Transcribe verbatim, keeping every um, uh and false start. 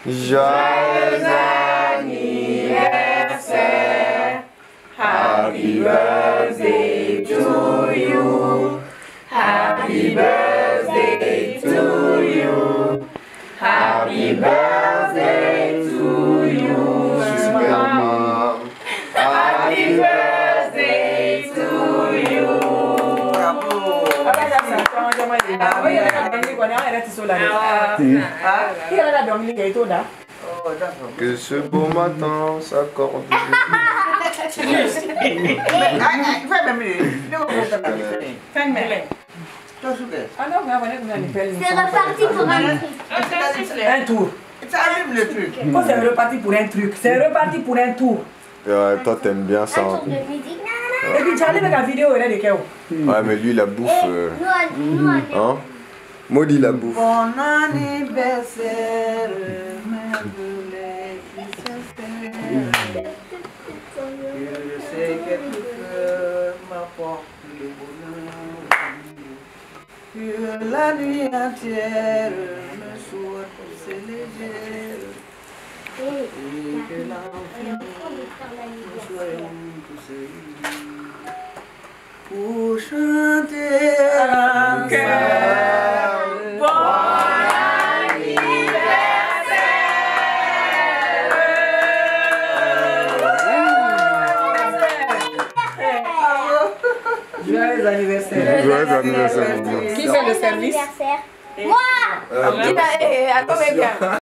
Joyeux anniversaire. Happy birthday to you. Happy birthday to you. Happy birthday to you. Happy birthday to you. Que ce beau matin s'accorde. C'est reparti pour un truc. Un tour. Quand c'est reparti pour un truc, c'est reparti pour un tour. Ouais, toi t'aimes bien ça. Un tour de musique. Et puis tu as avec la vidéo, il est de Kéo. Ouais, mais lui la bouffe. Euh... Nous, nous, Hein? Maudit la bouffe. Bon anniversaire, ma je sais que tu peux m'apporter le bonheur. Que la nuit entière me soit poussée légère. Et que l'enfant me soit poussé. Pour chanter un cœur. Bon Joyeux anniversaire. Joyeux anniversaire. Qui fait le service? Moi! Euh, Qui t'a... Attends, bien.